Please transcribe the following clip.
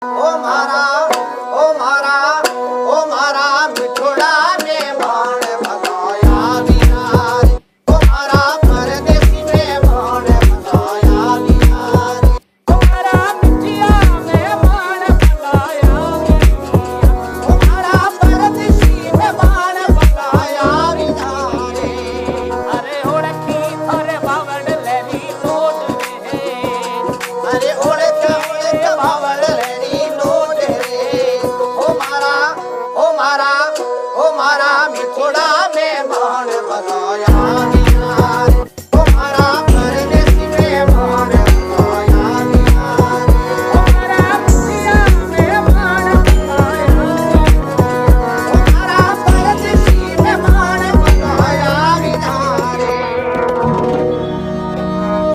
ओ मारा ओ मारा ओ मारा मिठोड़ा में बाण भगाया बिहारी। ओ मारा परदेसी में बाण भगाया बिहारी। ओ मारा मिठिया में बाण भगाया बिहारी। ओ मारा परदेसी में बाण भगाया बिहारी। अरे ओढ़ी थोरे बावड़ लेरी कोट में अरे